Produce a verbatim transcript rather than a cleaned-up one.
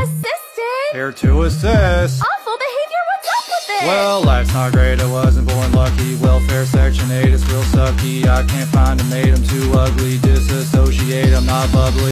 Assistant! Here to assist. Awful behavior, what's up with it? Well, life's not great, I wasn't born lucky. Welfare section eight is real sucky. I can't find a mate, I'm too ugly. Disassociate, I'm not bubbly.